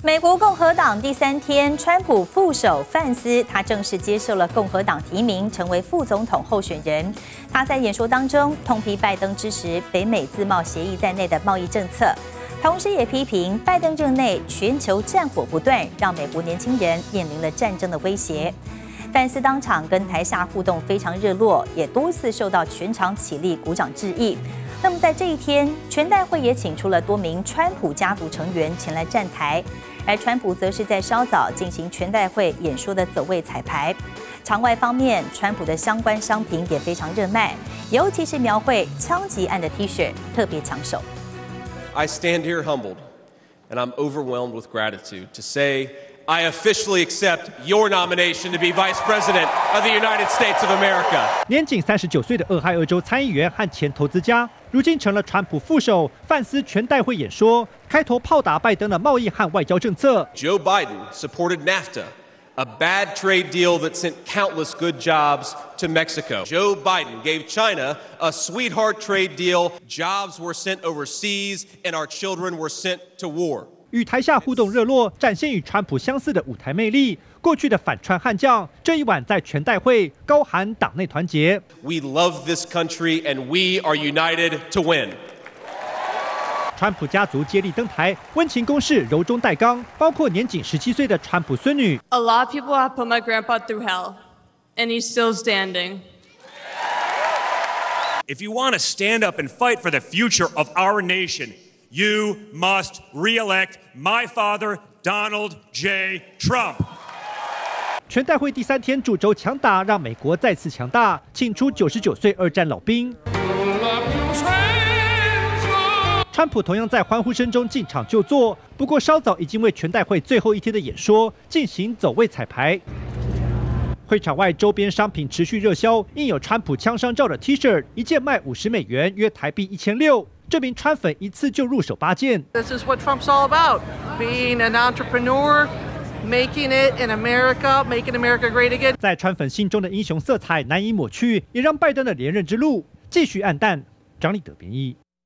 美国共和党第3天，川普副手范斯他正式接受了共和党提名，成为副总统候选人。他在演说当中痛批拜登支持北美自贸协议在内的贸易政策，同时也批评拜登任内全球战火不断，让美国年轻人面临了战争的威胁。范斯当场跟台下互动非常热络，也多次受到全场起立鼓掌致意。那么在这一天，全代会也请出了多名川普家族成员前来站台，而川普则是在稍早进行全代会演说的走位彩排。场外方面，川普的相关商品也非常热卖，尤其是描绘枪击案的 T 恤特别抢手。 I stand here humbled, and I'm overwhelmed with gratitude to say I officially accept your nomination to be Vice President of the United States of America. 年仅39岁的俄亥俄州参议员和前投资家，如今成了川普副手。范斯全代会演说，开头炮打拜登的贸易和外交政策。 Joe Biden supported NAFTA, a bad trade deal that sent countless good jobs to Mexico. Joe Biden gave China a sweetheart trade deal. Jobs were sent overseas, and our children were sent to war. 与台下互动热络，展现与川普相似的舞台魅力。过去的反川悍将，这一晚在全代会高喊党内团结。 We love this country, and we are united to win. 川普家族接力登台，温情攻势，柔中带刚，包括年仅17岁的川普孙女。 A lot of people have put my grandpa through hell, and he's still standing. If you want to stand up and fight for the future of our nation,You must re-elect my father, Donald J. Trump. 全代会第3天主轴强打，让美国再次强大，请出99岁二战老兵。川普同样在欢呼声中进场就座，不过稍早已经为全代会最后一天的演说进行走位彩排。会场外周边商品持续热销，印有川普枪伤照的 T 恤，一件卖50美元，约台币1600。这名川粉一次就入手8件。 This is what Trump's all about: being an entrepreneur, making it in America, making America great again. 在川粉心中的英雄色彩难以抹去，也让拜登的连任之路继续黯淡。张立德编译。